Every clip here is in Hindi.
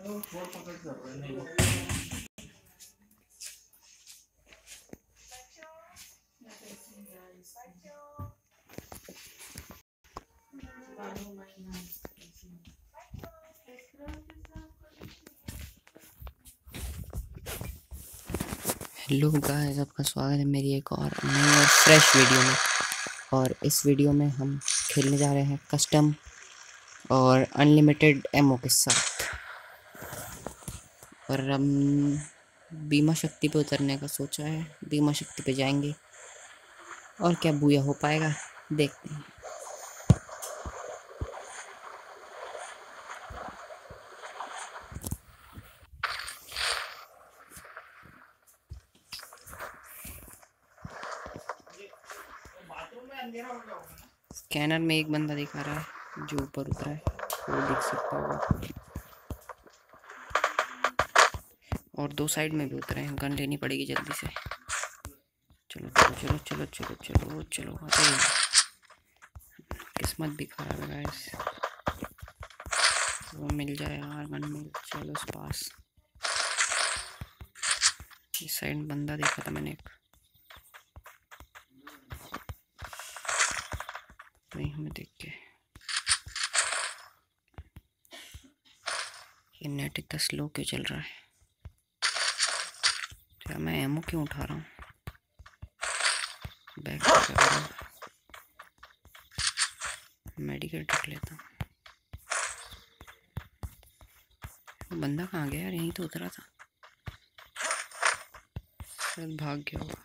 हेलो गाइस, आपका स्वागत है मेरी एक और नई और फ्रेश वीडियो में। और इस वीडियो में हम खेलने जा रहे हैं कस्टम और अनलिमिटेड एमओ के साथ। और हम बीमा शक्ति पे उतरने का सोचा है, बीमा शक्ति पे जाएंगे और क्या बूया हो पाएगा देखते हैं। स्कैनर में एक बंदा दिखा रहा है जो ऊपर उतरा है, वो दिख सकता होगा। और दो साइड में भी उतरे हैं, गन लेनी पड़ेगी जल्दी से। चलो चलो चलो चलो चलो चलो चलो। किस्मत भी खराब है गाइस, वो मिल जाए यार, गन मिल। चलो उस पास इस साइड बंदा देखा था मैंने एक, नहीं हमें देख के। ये नेट इतना स्लो क्यों चल रहा है? क्या मैं एमओ क्यों उठा रहा हूँ? बैक मेडिकेट रख लेता हूँ। बंदा कहाँ गया यार? यहीं तो उतरा था, शायद भाग गया होगा।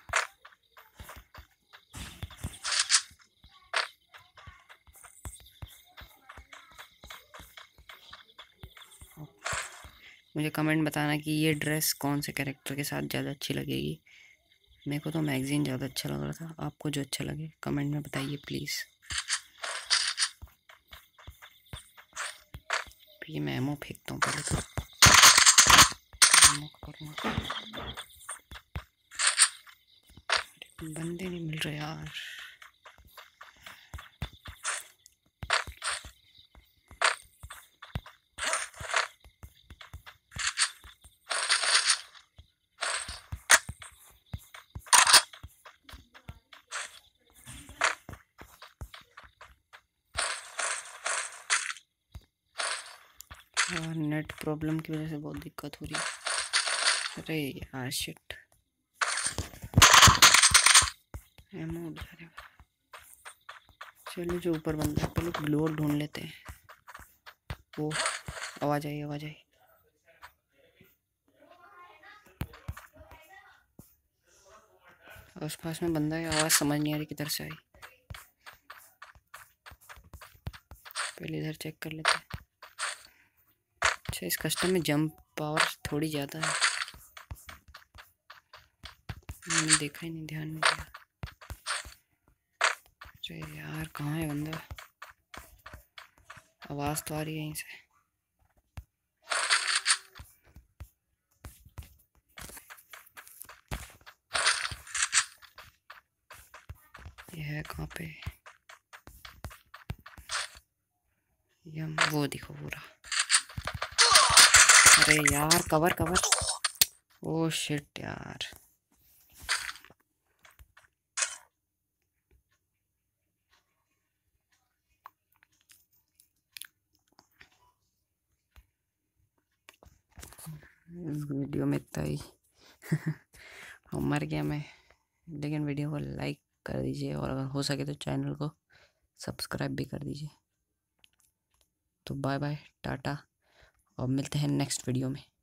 मुझे कमेंट बताना कि ये ड्रेस कौन से कैरेक्टर के साथ ज़्यादा अच्छी लगेगी। मेरे को तो मैगजीन ज़्यादा अच्छा लग रहा था, आपको जो अच्छा लगे कमेंट में बताइए प्लीज़। ये मैं एमओ फेंकता हूँ पहले तो। बंदे नहीं मिल रहे यार। नेट प्रॉब्लम की वजह से बहुत दिक्कत हो रही है। अरे यार शिट, एमओ उड़ जाएगा। चलो जो ऊपर बंदा है पहले ग्लोर ढूंढ लेते हैं। वो आवाज़ आई, आवाज़ आई। आस पास में बंदा है, आवाज़ समझ नहीं आ रही किधर से आई। पहले इधर चेक कर लेते हैं। अच्छा, इस कस्टम में जंप पावर थोड़ी ज़्यादा है, मैंने देखा ही नहीं, ध्यान नहीं दिया। अरे यार कहाँ है बंदा? आवाज़ तो आ रही है यहीं से। ये है कहाँ पे? यम वो दिखो पूरा। अरे यार कवर कवर, ओ शिट यार। इस वीडियो में इतना ही मर गया मैं, लेकिन वीडियो को लाइक कर दीजिए और अगर हो सके तो चैनल को सब्सक्राइब भी कर दीजिए। तो बाय बाय, टाटा, और मिलते हैं नेक्स्ट वीडियो में।